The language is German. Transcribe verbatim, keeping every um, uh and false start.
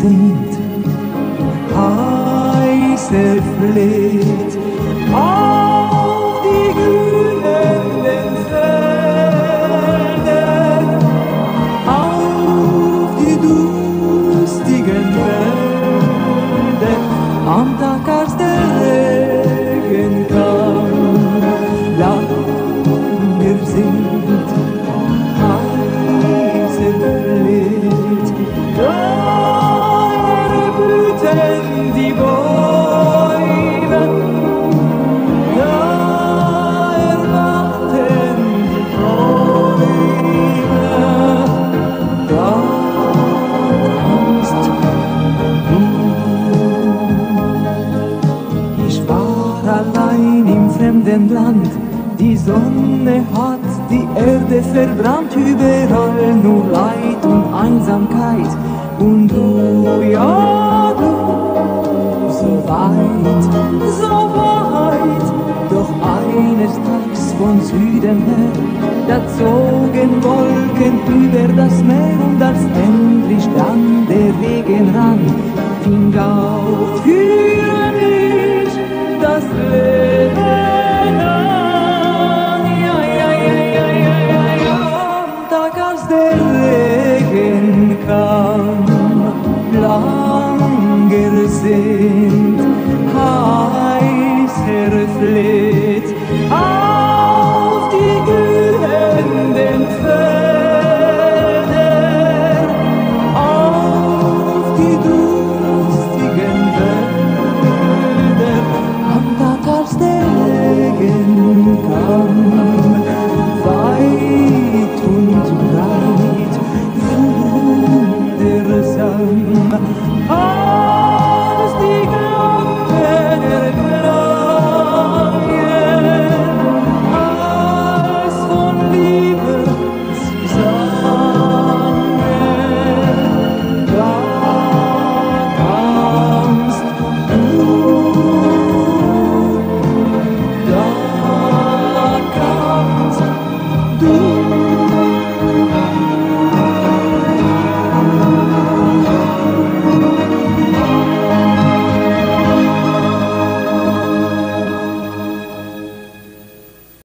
sind, heißer Fleht auf die grünenden Felder, auf die durstigen Wälder, am Tag, als der Regen kam, langer sind, heißer Fleht, da erblühten die Bäume, da erwachten die Träume, da tanzt du. Ich war allein im fremden Land, die Sonne hat die Erde verbrannt, überall nur Leid und Einsamkeit. Und du, ja du, so weit, so weit, doch eines Tages von Süden her, da zogen Wolken über das Meer, und als endlich dann der Regen rann, fing auch für mich das Leben an. Ja, ja, ja, ja, ja, ja, ja. Am Tag, als der Regen kam, langer sind, heißer Fleht auf die glühenden Felder, auf die durstigen Wälder, am Tag, als der Regen kam, weit und breit, wundersam, als die Glocken erklangen, als von Liebe sie sangen, da kamst du, da kamst du.